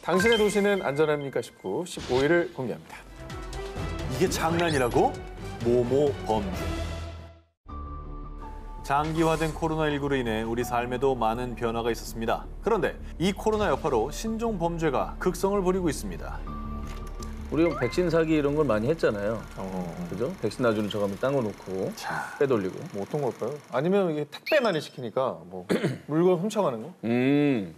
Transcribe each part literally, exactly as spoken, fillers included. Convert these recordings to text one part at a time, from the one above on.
당신의 도시는 안전합니까 십구, 십오 일을 공개합니다. 이게 장난이라고? 모모 범죄. 장기화된 코로나십구로 인해 우리 삶에도 많은 변화가 있었습니다. 그런데 이 코로나 여파로 신종 범죄가 극성을 부리고 있습니다. 우리가 백신 사기 이런 걸 많이 했잖아요. 어... 그죠? 백신 놔주는 척하면 땅 거 놓고 자, 빼돌리고. 뭐 어떤 걸까요? 아니면 이게 택배 많이 시키니까 뭐 물건 훔쳐가는 거? 음.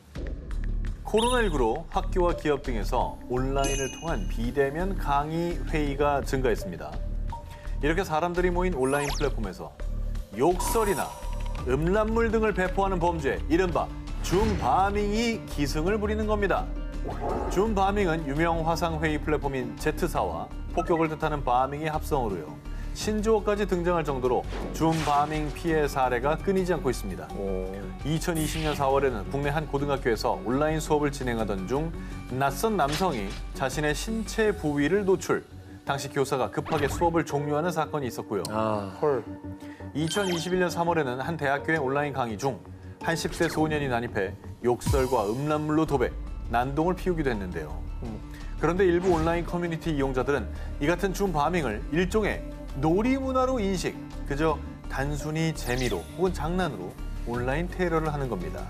코로나십구로 학교와 기업 등에서 온라인을 통한 비대면 강의 회의가 증가했습니다. 이렇게 사람들이 모인 온라인 플랫폼에서 욕설이나 음란물 등을 배포하는 범죄, 이른바 줌바밍이 기승을 부리는 겁니다. 줌바밍은 유명 화상회의 플랫폼인 제트사와 폭격을 뜻하는 바밍의 합성어로요. 신조어까지 등장할 정도로 줌바밍 피해 사례가 끊이지 않고 있습니다. 오... 이천이십 년 사월에는 국내 한 고등학교에서 온라인 수업을 진행하던 중 낯선 남성이 자신의 신체 부위를 노출. 당시 교사가 급하게 수업을 종료하는 사건이 있었고요. 아, 헐. 이천이십일 년 삼월에는 한 대학교의 온라인 강의 중 한 십 대 소년이 난입해 욕설과 음란물로 도배, 난동을 피우기도 했는데요. 그런데 일부 온라인 커뮤니티 이용자들은 이 같은 줌바밍을 일종의 놀이문화로 인식, 그저 단순히 재미로 혹은 장난으로 온라인 테러를 하는 겁니다.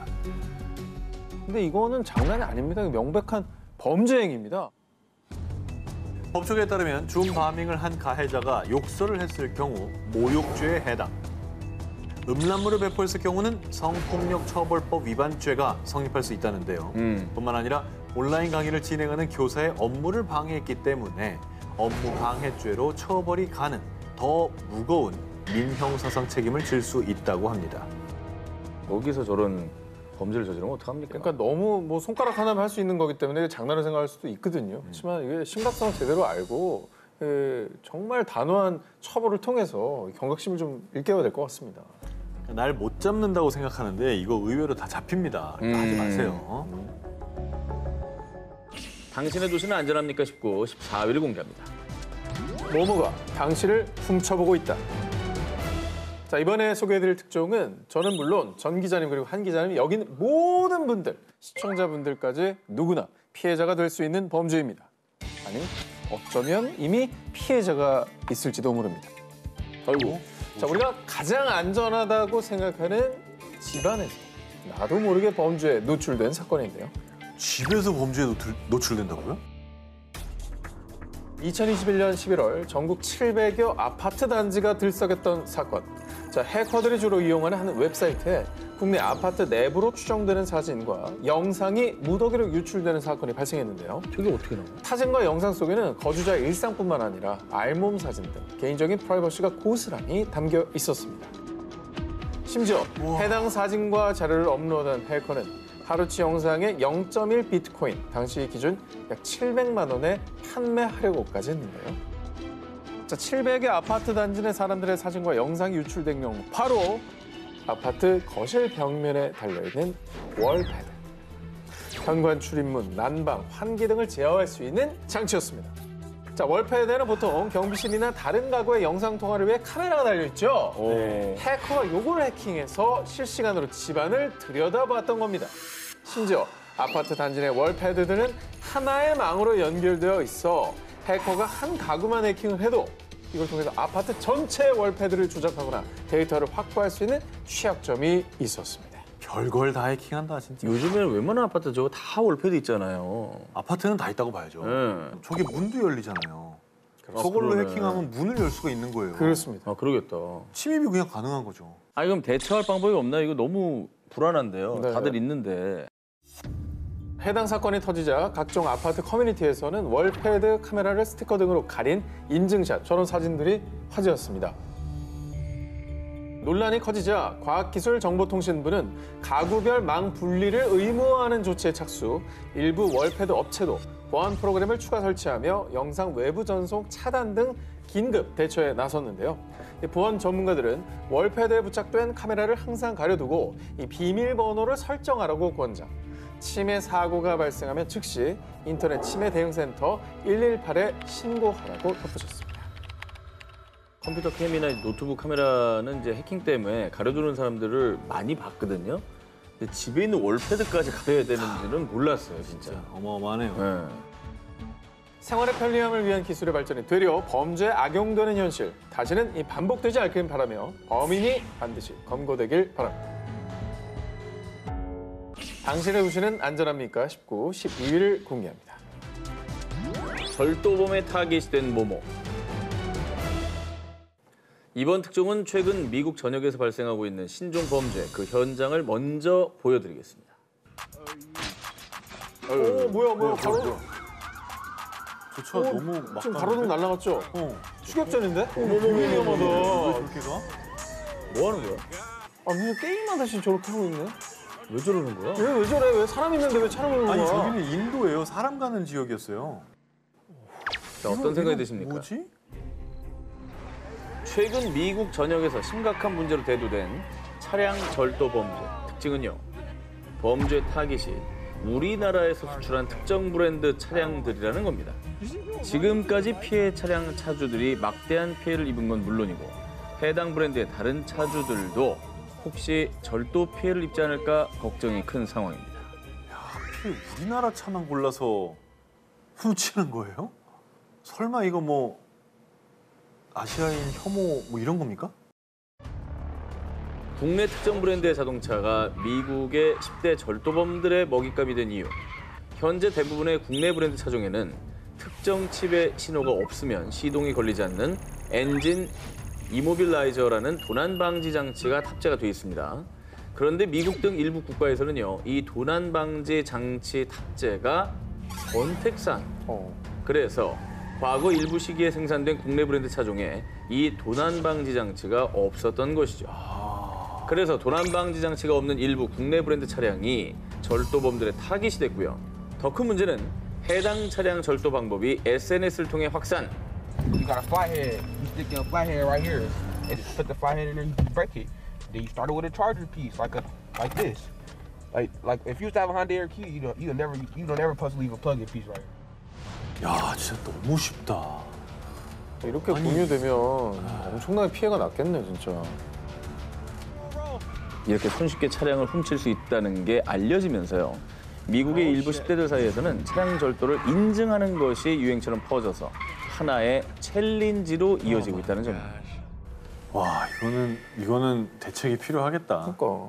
근데 이거는 장난이 아닙니다. 명백한 범죄 행위입니다. 법조계에 따르면 줌바밍을 한 가해자가 욕설을 했을 경우 모욕죄에 해당. 음란물을 배포했을 경우는 성폭력처벌법 위반죄가 성립할 수 있다는데요. 음. 뿐만 아니라 온라인 강의를 진행하는 교사의 업무를 방해했기 때문에 업무 방해죄로 처벌이 가는 더 무거운 민형사상 책임을 질 수 있다고 합니다. 여기서 저런 범죄를 저지르면 어떡합니까? 그러니까 너무 뭐 손가락 하나만 할 수 있는 거기 때문에 장난을 생각할 수도 있거든요. 그렇지만 이게 심각성을 제대로 알고 그 정말 단호한 처벌을 통해서 경각심을 좀 일깨워야 될 것 같습니다. 날 못 잡는다고 생각하는데 이거 의외로 다 잡힙니다. 음. 하지 마세요. 당신의 도시는 안전합니까 십구, 십사 일을 공개합니다. 모모가 당신을 훔쳐보고 있다. 자, 이번에 소개해드릴 특종은 저는 물론 전 기자님 그리고 한 기자님 여기 있는 모든 분들, 시청자분들까지 누구나 피해자가 될 수 있는 범죄입니다. 아니, 어쩌면 이미 피해자가 있을지도 모릅니다. 아이고. 자, 우리가 가장 안전하다고 생각하는 집안에서 나도 모르게 범죄에 노출된 사건인데요. 집에서 범죄에 노출, 노출된다고요? 이천이십일 년 십일월 전국 칠백여 아파트 단지가 들썩였던 사건. 자, 해커들이 주로 이용하는 한 웹사이트에 국내 아파트 내부로 추정되는 사진과 영상이 무더기로 유출되는 사건이 발생했는데요. 저게 어떻게 나와? 사진과 영상 속에는 거주자의 일상뿐만 아니라 알몸 사진 등 개인적인 프라이버시가 고스란히 담겨 있었습니다. 심지어 우와. 해당 사진과 자료를 업로드한 해커는 하루치 영상에 영 점 일 비트코인, 당시 기준 약 칠백만 원에 판매하려고까지 했는데요. 자, 칠백의 아파트 단지 내 사람들의 사진과 영상이 유출된 경우 바로 아파트 거실 벽면에 달려있는 월패드. 현관 출입문, 난방, 환기 등을 제어할 수 있는 장치였습니다. 자, 월패드에는 보통 경비실이나 다른 가구의 영상 통화를 위해 카메라가 달려있죠. 네. 해커가 요걸 해킹해서 실시간으로 집안을 들여다봤던 겁니다. 심지어 아파트 단지 내 월패드들은 하나의 망으로 연결되어 있어 해커가 한 가구만 해킹을 해도 이걸 통해서 아파트 전체의 월패드를 조작하거나 데이터를 확보할 수 있는 취약점이 있었습니다. 별걸 다 해킹한다, 진짜. 요즘에는 웬만한 아파트 저거 다 월패드 있잖아요. 아파트는 다 있다고 봐야죠. 네. 저게 문도 열리잖아요. 아, 저걸로 그러네. 해킹하면 문을 열 수가 있는 거예요. 그렇습니다. 아, 그러겠다. 침입이 그냥 가능한 거죠. 아니, 그럼 대처할 방법이 없나? 이거 너무 불안한데요. 네. 다들 있는데. 해당 사건이 터지자 각종 아파트 커뮤니티에서는 월패드 카메라를 스티커 등으로 가린 인증샷, 저런 사진들이 화제였습니다. 논란이 커지자 과학기술정보통신부는 가구별 망 분리를 의무화하는 조치에 착수, 일부 월패드 업체도 보안 프로그램을 추가 설치하며 영상 외부 전송 차단 등 긴급 대처에 나섰는데요. 보안 전문가들은 월패드에 부착된 카메라를 항상 가려두고 이 비밀번호를 설정하라고 권장. 침해 사고가 발생하면 즉시 인터넷 침해 대응센터 일일팔에 신고하라고 덧붙였습니다. 컴퓨터 캠이나 노트북 카메라는 이제 해킹 때문에 가려두는 사람들을 많이 봤거든요. 근데 집에 있는 월패드까지 가려야 되는지는 몰랐어요, 진짜. 진짜 어마어마하네요. 네. 생활의 편리함을 위한 기술의 발전이 되려 범죄에 악용되는 현실. 다시는 이 반복되지 않길 바라며 범인이 반드시 검거되길 바랍니다. 당신의 도시는 안전합니까? 십구, 십이 위를 공개합니다. 절도범의 타깃이 된 모모. 이번 특종은 최근 미국 전역에서 발생하고 있는 신종 범죄 그 현장을 먼저 보여드리겠습니다. 오, 뭐야, 뭐야, 가로등. 저 차 오, 너무 막 지금 가로등 날아갔죠? 어. 추격전인데? 어머머머, 위험하다. 저렇게 가? 뭐 하는 거야? 아, 무슨 게임하듯이 저렇게 하고 있네? 왜 저러는 거야? 왜, 왜 저래? 왜 사람 있는데 왜 차를 보는 거야? 아니 저기는 인도예요. 사람 가는 지역이었어요. 자, 어떤 생각이 드십니까? 뭐지? 최근 미국 전역에서 심각한 문제로 대두된 차량 절도 범죄. 특징은요. 범죄 타깃이 우리나라에서 수출한 특정 브랜드 차량들이라는 겁니다. 지금까지 피해 차량 차주들이 막대한 피해를 입은 건 물론이고 해당 브랜드의 다른 차주들도 혹시 절도 피해를 입지 않을까 걱정이 큰 상황입니다. 하필 우리나라 차만 골라서 훔치는 거예요? 설마 이거 뭐 아시아인 혐오 뭐 이런 겁니까? 국내 특정 브랜드의 자동차가 미국의 십 대 절도범들의 먹잇감이 된 이유. 현재 대부분의 국내 브랜드 차종에는 특정 칩의 신호가 없으면 시동이 걸리지 않는 엔진 이모빌라이저라는 도난 방지 장치가 탑재가 되어 있습니다. 그런데 미국 등 일부 국가에서는요, 이 도난 방지 장치 탑재가 선택사항. 어. 그래서 과거 일부 시기에 생산된 국내 브랜드 차종에 이 도난 방지 장치가 없었던 것이죠. 그래서 도난 방지 장치가 없는 일부 국내 브랜드 차량이 절도범들의 타깃이 됐고요. 더 큰 문제는 해당 차량 절도 방법이 에스엔에스를 통해 확산. You got a flathead. You stick your flathead right here, and just put the flathead in there. You break it. Then you start it with a charger piece, like a like this. Like like if you used to have a Honda Air Q, you don't you never you don't ever supposed to leave a plug-in piece right here. 야 진짜 너무 쉽다. 이렇게 공유되면 엄청나게 피해가 났겠네, 진짜. 이렇게 손쉽게 차량을 훔칠 수 있다는 게 알려지면서요. 미국의 일부 십 대들 사이에서는 차량 절도를 인증하는 것이 유행처럼 퍼져서 하나의 챌린지로 이어지고 있다는 점입니다. 와 이거는 이거는 대책이 필요하겠다. 그러니까.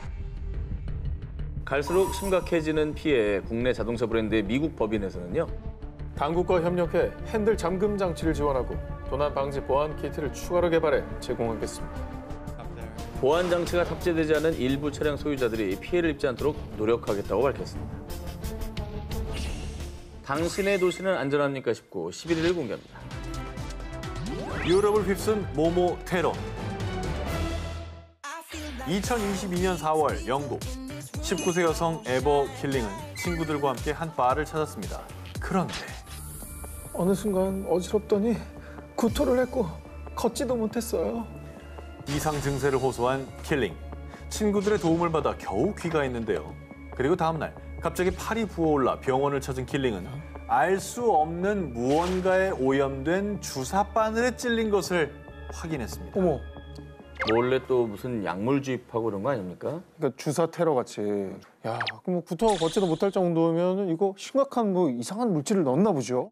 갈수록 심각해지는 피해에 국내 자동차 브랜드의 미국 법인에서는요. 당국과 협력해 핸들 잠금 장치를 지원하고 도난 방지 보안 키트를 추가로 개발해 제공하겠습니다. 보안 장치가 탑재되지 않은 일부 차량 소유자들이 피해를 입지 않도록 노력하겠다고 밝혔습니다. 당신의 도시는 안전합니까 싶고 십일 위를 공개합니다. 유럽을 휩쓴 모모 테러. 이천이십이 년 사월 영국 십구 세 여성 에버 킬링은 친구들과 함께 한 바를 찾았습니다. 그런데 어느 순간 어지럽더니 구토를 했고 걷지도 못했어요. 이상 증세를 호소한 킬링. 친구들의 도움을 받아 겨우 귀가했는데요. 그리고 다음 날 갑자기 팔이 부어올라 병원을 찾은 킬링은 알 수 없는 무언가에 오염된 주사 바늘에 찔린 것을 확인했습니다. 어머, 몰래 또 무슨 약물 주입하고 그런 거 아닙니까? 그러니까 주사 테러 같이. 야, 그럼 뭐 구토가 걷지도 못할 정도면 이거 심각한 뭐 이상한 물질을 넣었나 보죠?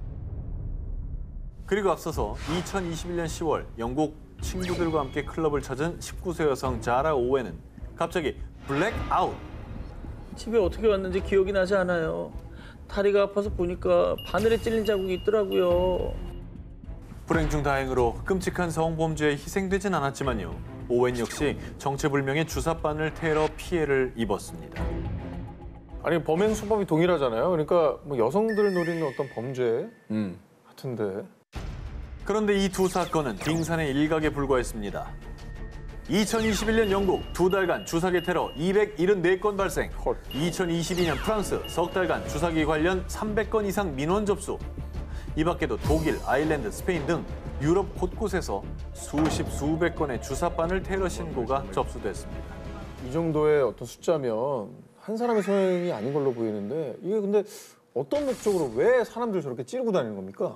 그리고 앞서서 이천이십일 년 시월 영국 친구들과 함께 클럽을 찾은 십구 세 여성 자라 오웬은 갑자기 블랙아웃. 집에 어떻게 왔는지 기억이 나지 않아요. 다리가 아파서 보니까 바늘에 찔린 자국이 있더라고요. 불행 중 다행으로 끔찍한 성범죄에 희생되진 않았지만요. 오웬 역시 정체불명의 주사바늘 테러 피해를 입었습니다. 아니, 범행 수법이 동일하잖아요. 그러니까 뭐 여성들을 노리는 어떤 범죄 음. 같은데. 그런데 이 두 사건은 빙산의 일각에 불과했습니다. 이천이십일 년 영국 두 달간 주사기 테러 이백칠십사 건 발생. 헐. 이천이십이 년 프랑스 석 달간 주사기 관련 삼백 건 이상 민원 접수. 이 밖에도 독일, 아일랜드, 스페인 등 유럽 곳곳에서 수십 수백 건의 주사바늘 테러 신고가 접수됐습니다. 이 정도의 어떤 숫자면 한 사람의 소행이 아닌 걸로 보이는데 이게 근데 어떤 목적으로 왜 사람들 저렇게 찌르고 다니는 겁니까?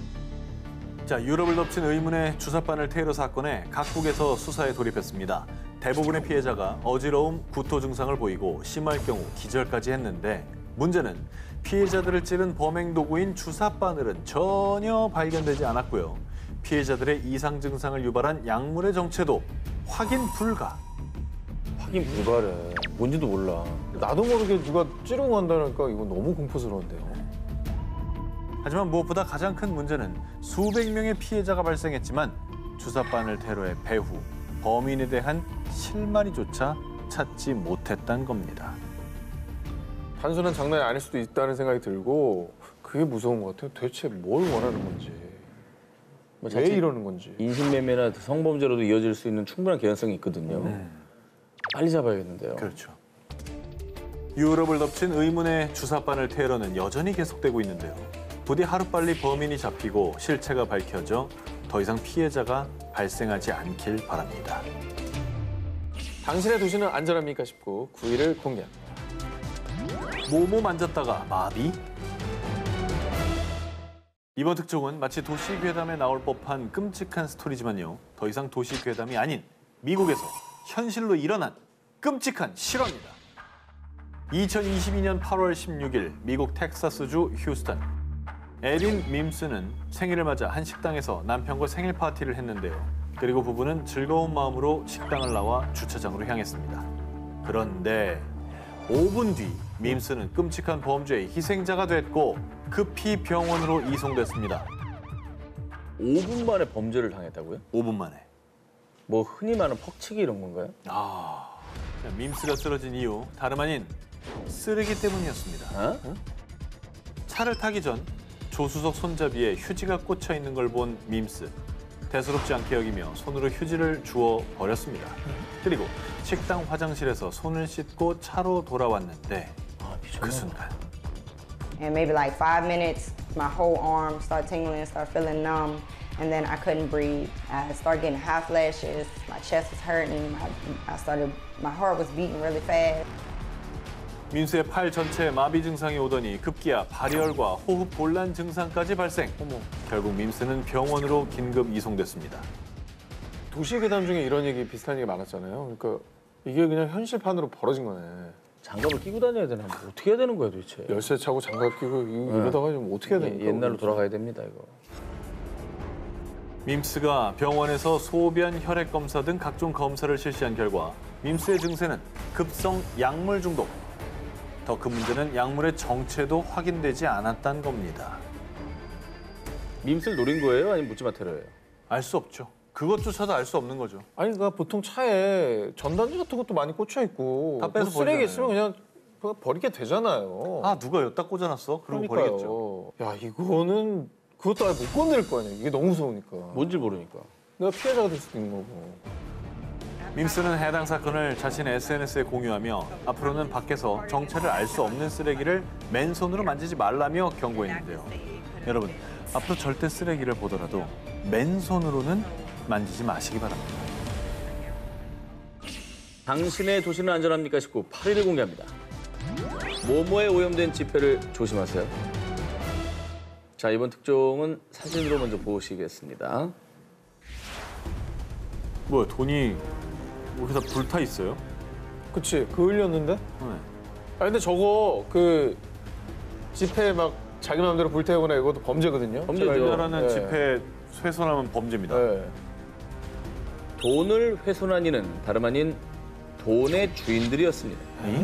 자, 유럽을 덮친 의문의 주사바늘 테러 사건에 각국에서 수사에 돌입했습니다. 대부분의 피해자가 어지러움, 구토 증상을 보이고 심할 경우 기절까지 했는데 문제는 피해자들을 찌른 범행 도구인 주사바늘은 전혀 발견되지 않았고요. 피해자들의 이상 증상을 유발한 약물의 정체도 확인 불가. 확인 불가래. 뭔지도 몰라. 나도 모르게 누가 찌르고 간다니까 이건 너무 공포스러운데요. 하지만 무엇보다 가장 큰 문제는 수백 명의 피해자가 발생했지만 주사바늘 테러의 배후, 범인에 대한 실마리조차 찾지 못했다는 겁니다. 단순한 장난이 아닐 수도 있다는 생각이 들고 그게 무서운 것 같아요. 대체 뭘 원하는 건지, 뭐 왜 자칫 이러는 건지. 인신매매나 성범죄로도 이어질 수 있는 충분한 개연성이 있거든요. 음. 빨리 잡아야겠는데요. 그렇죠. 유럽을 덮친 의문의 주사바늘 테러는 여전히 계속되고 있는데요. 부디 하루빨리 범인이 잡히고 실체가 밝혀져 더 이상 피해자가 발생하지 않길 바랍니다. 당신의 도시는 안전합니까 싶고 구 위를 공개합니다. 뭐뭐 만졌다가 마비? 이번 특종은 마치 도시괴담에 나올 법한 끔찍한 스토리지만요. 더 이상 도시괴담이 아닌 미국에서 현실로 일어난 끔찍한 실화입니다. 이천이십이 년 팔월 십육일 미국 텍사스주 휴스턴. 에린 밈스는 생일을 맞아 한 식당에서 남편과 생일 파티를 했는데요. 그리고 부부는 즐거운 마음으로 식당을 나와 주차장으로 향했습니다. 그런데 오 분 뒤 밈스는 끔찍한 범죄의 희생자가 됐고 급히 병원으로 이송됐습니다. 오 분 만에 범죄를 당했다고요? 오 분 만에. 뭐 흔히 말하는 퍽치기 이런 건가요? 아, 자, 밈스가 쓰러진 이유 다름 아닌 쓰레기 때문이었습니다. 어? 차를 타기 전 조수석 손잡이에 휴지가 꽂혀 있는 걸 본 밈스. 대수롭지 않게 여기며 손으로 휴지를 주워 버렸습니다. 그리고 식당 화장실에서 손을 씻고 차로 돌아왔는데 그 순간 And maybe like five minutes, my whole arm started tingling, started feeling numb, and then I couldn't breathe. I started getting hot flashes, my chest was hurting, I, I started, my heart was beating really fast. 민수의 팔 전체에 마비 증상이 오더니 급기야 발열과 호흡 곤란 증상까지 발생. 결국 민수는 병원으로 긴급 이송됐습니다. 도시괴담 중에 이런 얘기 비슷한 얘기 많았잖아요. 그러니까 이게 그냥 현실판으로 벌어진 거네. 장갑을 끼고 다녀야 되나? 뭐 어떻게 해야 되는 거야 도대체? 열쇠 차고 장갑 끼고 이- 이러다가 좀 어떻게 해야 예, 됩니까? 옛날로 돌아가야 됩니다 이거. 밈스가 병원에서 소변, 혈액 검사 등 각종 검사를 실시한 결과 밈스의 증세는 급성 약물 중독. 더 큰 문제는 약물의 정체도 확인되지 않았다는 겁니다. 밈스를 노린 거예요? 아니면 묻지마 테러예요? 알 수 없죠. 그것조차도 알 수 없는 거죠. 아니 그러니까 보통 차에 전단지 같은 것도 많이 꽂혀 있고 다 빼서 뭐 쓰레기 버리잖아요. 있으면 그냥 그냥 버리게 되잖아요. 아, 누가 여기다 꽂아놨어? 그러고 버리겠죠. 야 이거는 그것도 아예 못 건들 거 아니야. 이게 너무 무서우니까. 뭔지 모르니까. 내가 피해자가 될 수도 있는 거고. 밈스는 해당 사건을 자신의 에스엔에스에 공유하며 앞으로는 밖에서 정체를 알 수 없는 쓰레기를 맨손으로 만지지 말라며 경고했는데요. 여러분, 앞으로 절대 쓰레기를 보더라도 맨손으로는 만지지 마시기 바랍니다. 당신의 도시는 안전합니까 싶고 팔 위를 공개합니다. 모모에 오염된 지폐를 조심하세요. 자, 이번 특종은 사진으로 먼저 보시겠습니다. 뭐야, 돈이 여기다 불타 있어요? 그치 그 흘렸는데? 네. 아 근데 저거 그 지폐 막 자기 마음대로 불태우거나 이것도 범죄거든요. 범죄죠. 제가 우리나라는 네. 집회 훼손하면 범죄입니다. 네. 돈을 훼손한 이는 다름 아닌 돈의 주인들이었습니다. 네?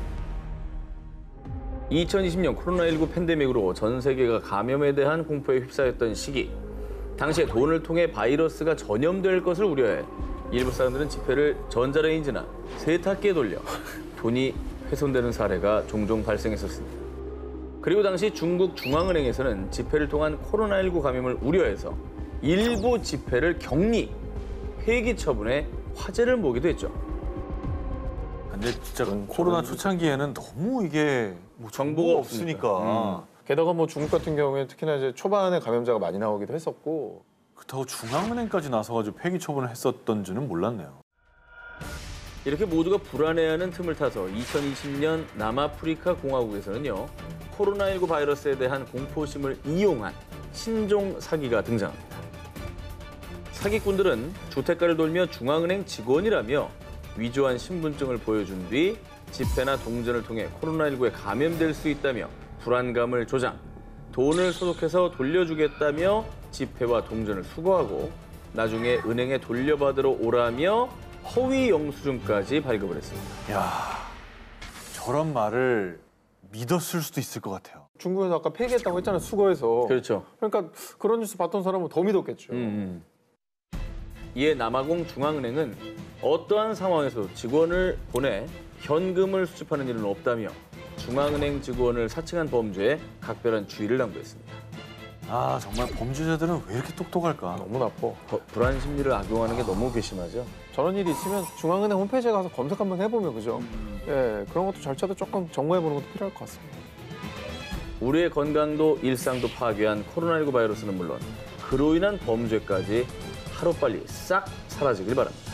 이천이십 년 코로나십구 팬데믹으로 전 세계가 감염에 대한 공포에 휩싸였던 시기. 당시에 돈을 통해 바이러스가 전염될 것을 우려해 일부 사람들은 지폐를 전자레인지나 세탁기에 돌려 돈이 훼손되는 사례가 종종 발생했었습니다. 그리고 당시 중국 중앙은행에서는 지폐를 통한 코로나십구 감염을 우려해서 일부 지폐를 격리, 폐기 처분에 화제를 모기도 했죠. 근데 진짜 코로나 초창기에는 너무 이게 뭐 정보가 정보가 없으니까. 없으니까. 게다가 뭐 중국 같은 경우에 특히나 이제 초반에 감염자가 많이 나오기도 했었고. 그렇다고 중앙은행까지 나서가지고 폐기 처분을 했었던 줄은 몰랐네요. 이렇게 모두가 불안해하는 틈을 타서 이천이십 년 남아프리카 공화국에서는요, 코로나십구 바이러스에 대한 공포심을 이용한 신종 사기가 등장합니다. 사기꾼들은 주택가를 돌며 중앙은행 직원이라며 위조한 신분증을 보여준 뒤 집회나 동전을 통해 코로나십구에 감염될 수 있다며 불안감을 조장, 돈을 소독해서 돌려주겠다며 집회와 동전을 수거하고 나중에 은행에 돌려받으러 오라며 허위 영수증까지 발급을 했습니다. 야, 저런 말을 믿었을 수도 있을 것 같아요. 중국에서 아까 폐기했다고 했잖아요, 수거해서. 그렇죠. 그러니까 그런 뉴스 봤던 사람은 더 믿었겠죠. 음. 이에 남아공 중앙은행은 어떠한 상황에서도 직원을 보내 현금을 수집하는 일은 없다며 중앙은행 직원을 사칭한 범죄에 각별한 주의를 당부했습니다. 아, 정말 범죄자들은 왜 이렇게 똑똑할까? 너무 나빠. 버- 불안 심리를 악용하는 게 너무 괘씸하죠. 저런 일이 있으면 중앙은행 홈페이지에 가서 검색 한번 해보면 그죠? 예, 그런 것도 절차도 조금 점검해보는 것도 필요할 것 같습니다. 우리의 건강도 일상도 파괴한 코로나십구 바이러스는 물론 그로 인한 범죄까지 하루빨리 싹 사라지길 바랍니다.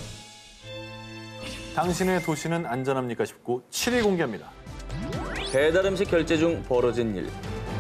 당신의 도시는 안전합니까 싶고 칠 위 공개합니다. 배달 음식 결제 중 벌어진 일.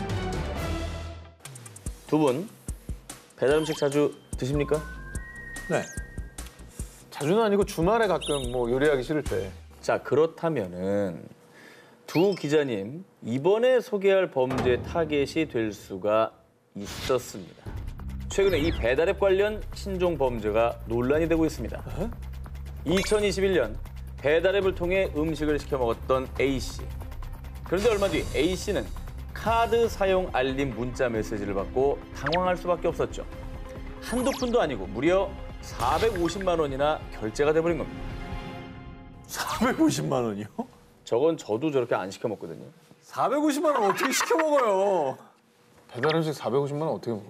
두 분 배달 음식 자주 드십니까? 네. 자주는 아니고 주말에 가끔 뭐 요리하기 싫을 때. 자, 그렇다면은 두 기자님 이번에 소개할 범죄 타겟이 될 수가 있었습니다. 최근에 이 배달앱 관련 신종 범죄가 논란이 되고 있습니다. 이천이십일 년 배달앱을 통해 음식을 시켜 먹었던 A씨. 그런데 얼마 뒤 A씨는 카드 사용 알림 문자 메시지를 받고 당황할 수밖에 없었죠. 한두 푼도 아니고 무려 사백오십만 원이나 결제가 돼버린 겁니다. 사백오십만 원이요? 저건 저도 저렇게 안 시켜 먹거든요. 사백오십만 원 어떻게 시켜 먹어요? 배달 음식 사백오십만 원 어떻게 먹어?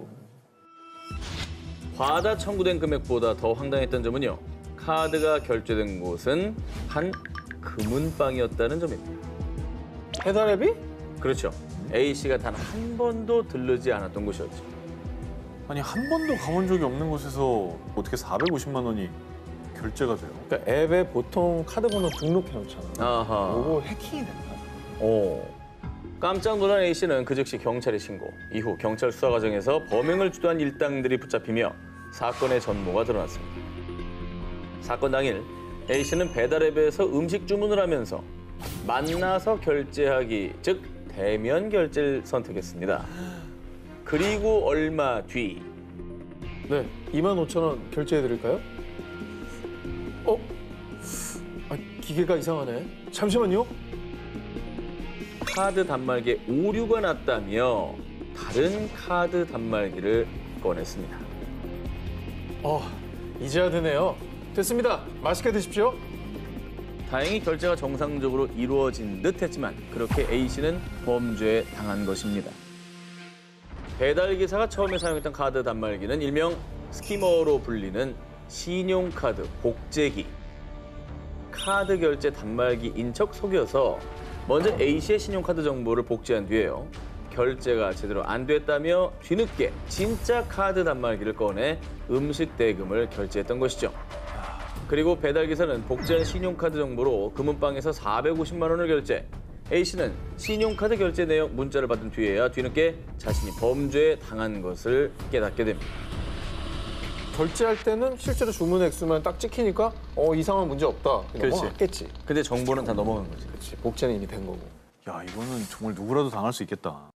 과다 청구된 금액보다 더 황당했던 점은요. 카드가 결제된 곳은 한 금은방이었다는 점입니다. 배달앱이? 그렇죠. A씨가 단 한 번도 들르지 않았던 곳이었죠. 아니, 한 번도 가본 적이 없는 곳에서 어떻게 사백오십만 원이 결제가 돼요? 그러니까 앱에 보통 카드 번호 등록해 놓잖아. 아하. 요거 해킹이 됐나? 오. 깜짝 놀란 A씨는 그 즉시 경찰에 신고. 이후 경찰 수사 과정에서 범행을 주도한 일당들이 붙잡히며 사건의 전모가 드러났습니다. 사건 당일 A씨는 배달앱에서 음식 주문을 하면서 만나서 결제하기, 즉 대면 결제를 선택했습니다. 그리고 얼마 뒤 네, 이만 오천 원 결제해 드릴까요? 어? 아, 기계가 이상하네. 잠시만요. 카드 단말기에 오류가 났다며 다른 카드 단말기를 꺼냈습니다. 어, 이제야 되네요. 됐습니다. 맛있게 드십시오. 다행히 결제가 정상적으로 이루어진 듯 했지만 그렇게 A씨는 범죄에 당한 것입니다. 배달기사가 처음에 사용했던 카드 단말기는 일명 스키머로 불리는 신용카드 복제기. 카드 결제 단말기인 척 속여서 먼저 A씨의 신용카드 정보를 복제한 뒤에요. 결제가 제대로 안 됐다며 뒤늦게 진짜 카드 단말기를 꺼내 음식 대금을 결제했던 것이죠. 그리고 배달기사는 복제한 신용카드 정보로 금은방에서 사백오십만 원을 결제. A씨는 신용카드 결제 내역 문자를 받은 뒤에야 뒤늦게 자신이 범죄에 당한 것을 깨닫게 됩니다. 결제할 때는 실제로 주문 액수만 딱 찍히니까 어 이상한 문제 없다. 그렇지. 넘어갔겠지. 근데 정보는 다 넘어간 거지. 그렇지. 복제는 이미 된 거고. 야, 이거는 정말 누구라도 당할 수 있겠다.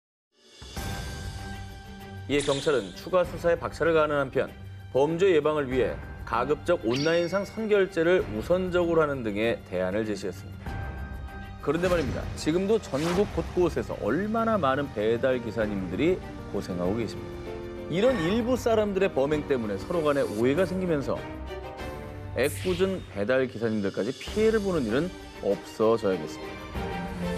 이에 경찰은 추가 수사에 박차를 가하는 한편 범죄 예방을 위해 가급적 온라인상 선결제를 우선적으로 하는 등의 대안을 제시했습니다. 그런데 말입니다. 지금도 전국 곳곳에서 얼마나 많은 배달 기사님들이 고생하고 계십니다. 이런 일부 사람들의 범행 때문에 서로 간에 오해가 생기면서 애꿎은 배달 기사님들까지 피해를 보는 일은 없어져야겠습니다.